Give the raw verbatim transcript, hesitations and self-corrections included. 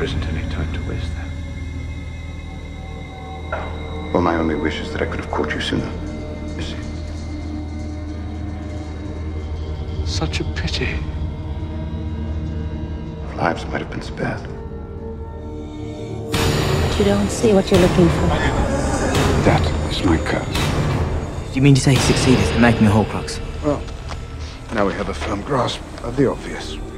There isn't any time to waste then. Well, my only wish is that I could have caught you sooner. You see? Such a pity. Lives might have been spared. But you don't see what you're looking for. That is my curse. Do you mean to say he succeeded in making a horcrux? Well, now we have a firm grasp of the obvious.